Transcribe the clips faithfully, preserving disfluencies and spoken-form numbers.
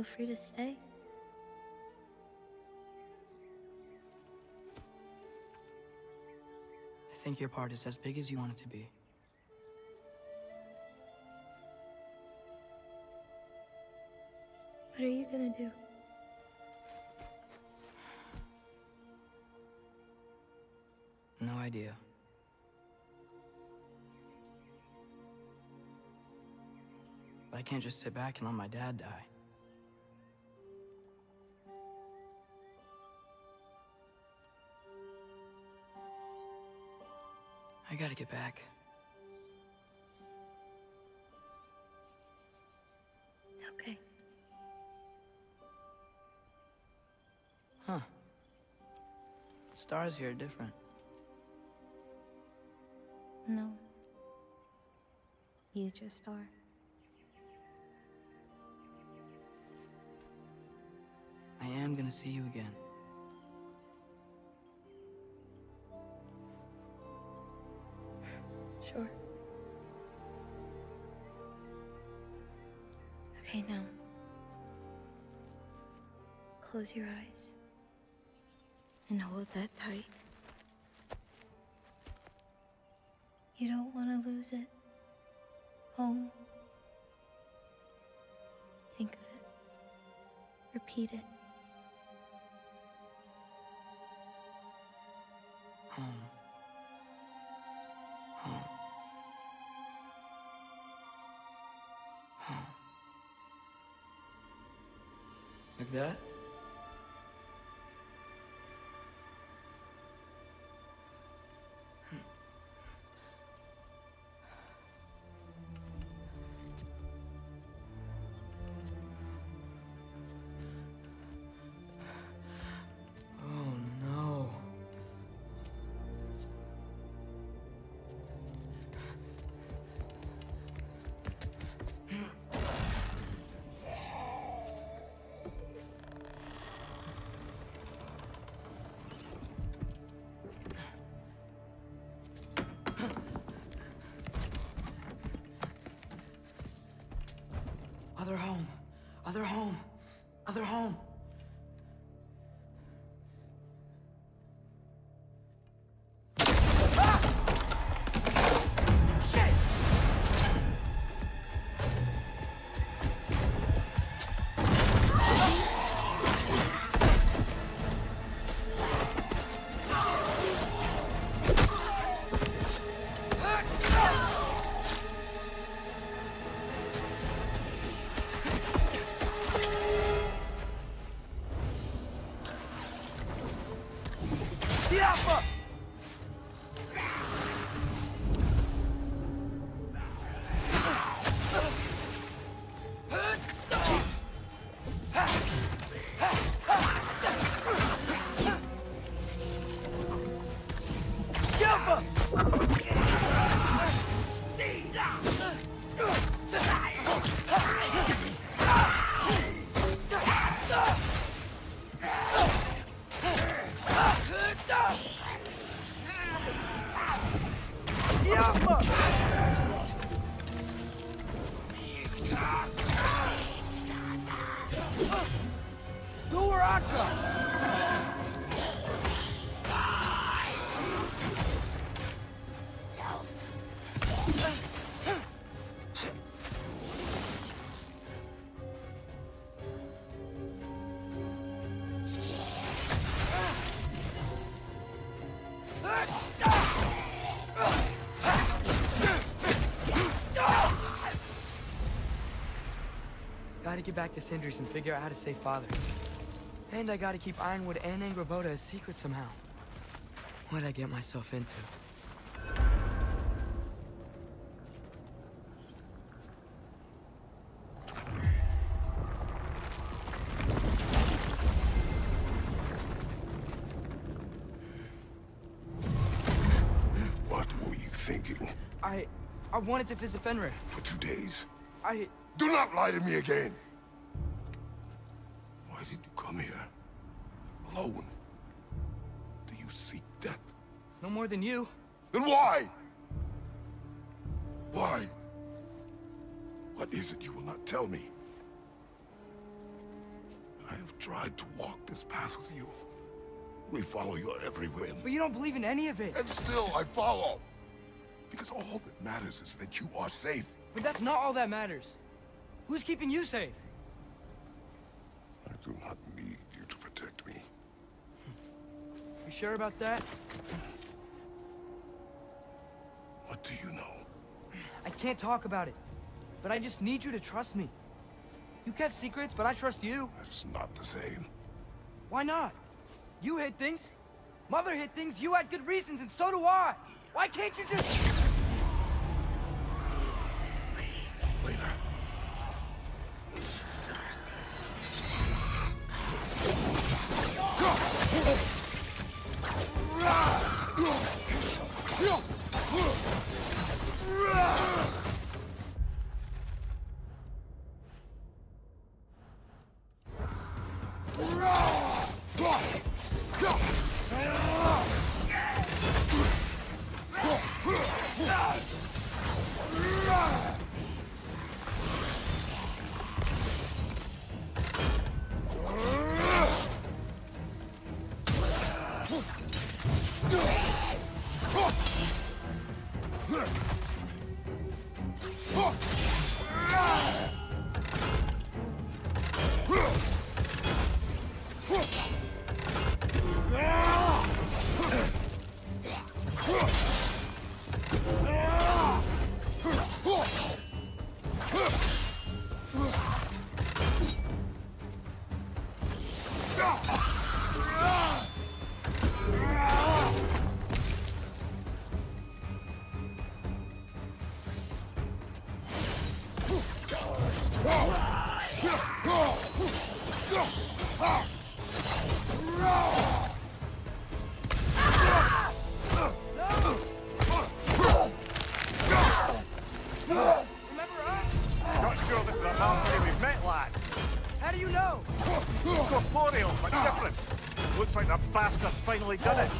feel free to stay. I think your part is as big as you want it to be. What are you gonna do? No idea. But I can't just sit back and let my dad die. I gotta get back. Okay. Huh. Stars here are different. No. You just are. I am gonna see you again. Sure. Okay, now. Close your eyes. And hold that tight. You don't want to lose it. Home. Think of it. Repeat it. Home. Home. Home. Like that? Other home. Other home. Other home. Gotta get back to Sindri's and figure out how to save Father. And I gotta keep Ironwood and Angrboda a secret somehow. What'd I get myself into? What were you thinking? I... I wanted to visit Fenrir. For two days? I... Do not lie to me again! Why did you come here? Alone? Do you seek death? No more than you. Then why? Why? What is it you will not tell me? tried to walk this path with you. We follow your every whim. But you don't believe in any of it. And still, I follow. Because all that matters is that you are safe. But that's not all that matters. Who's keeping you safe? I do not need you to protect me. You sure about that? What do you know? I can't talk about it. But I just need you to trust me. You kept secrets, but I trust you. That is not the same. Why not? You hid things. Mother hid things. You had good reasons, and so do I. Why can't you just... Later. Finally done it.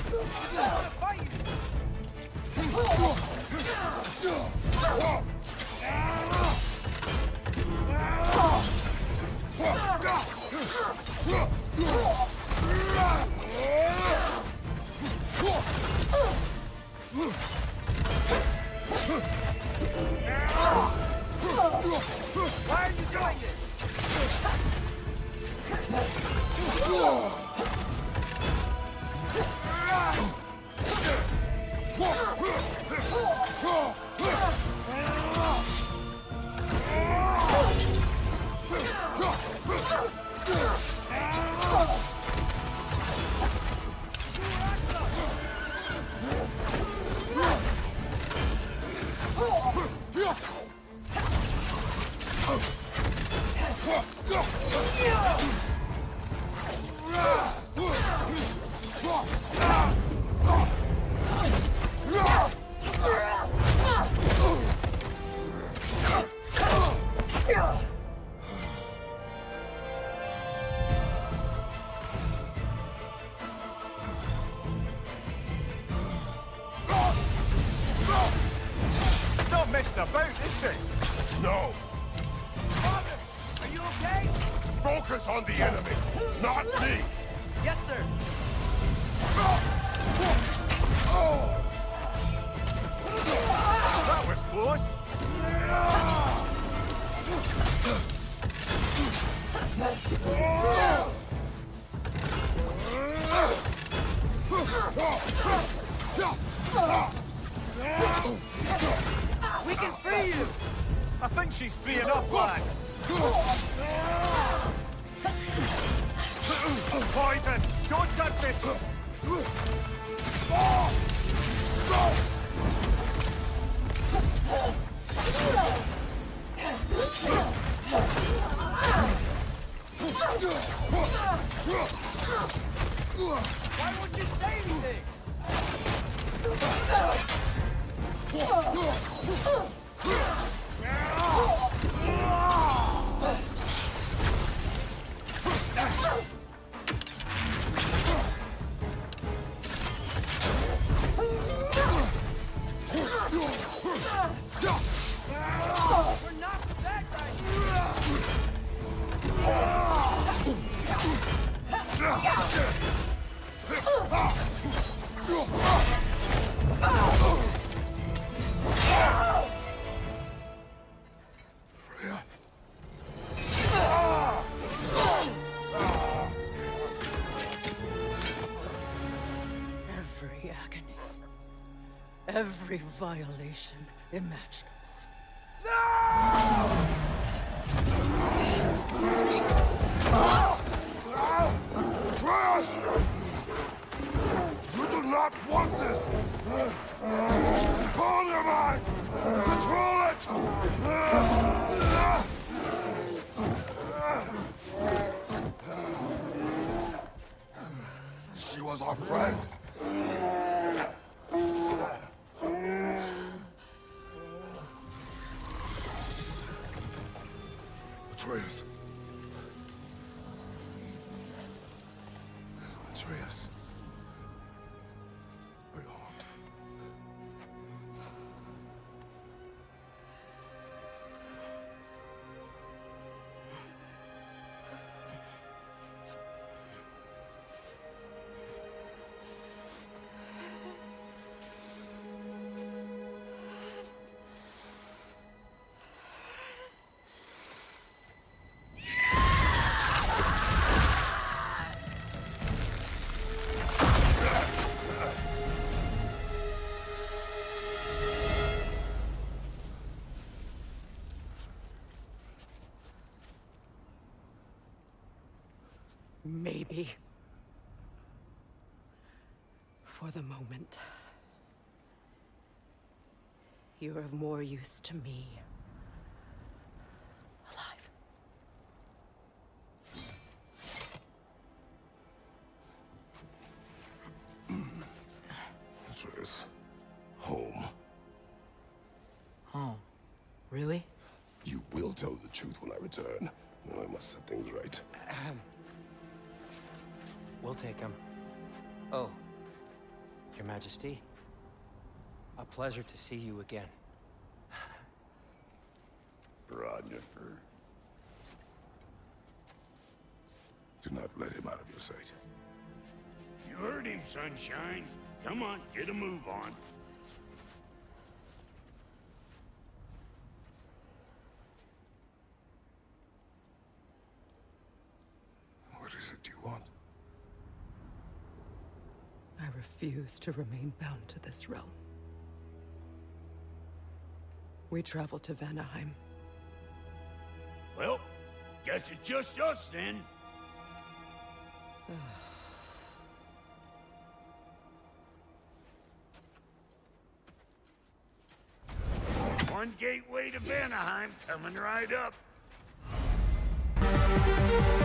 Why are you doing this? About, is she? No. Father, are you okay? Focus on the enemy, not me. Yes, sir. That was close. We can free you! I think she's free enough, lad. Poison! Don't touch it! Why won't you say anything? Every agony, every violation imaginable. Atreus! You do not want this! Control your mind! Control it! She was our friend. Atreus. Atreus. Are you harmed? Maybe. For the moment. You're of more use to me. Alive. Atreus. Home. Home? Really? You will tell the truth when I return. Now I must set things right. We'll take him. Oh, Your Majesty. A pleasure to see you again. Rodnifer. Do not let him out of your sight. You heard him, Sunshine. Come on, get a move on. What is it you want? I refuse to remain bound to this realm. We travel to Vanaheim. Well, guess it's just us then. One gateway to Vanaheim coming right up.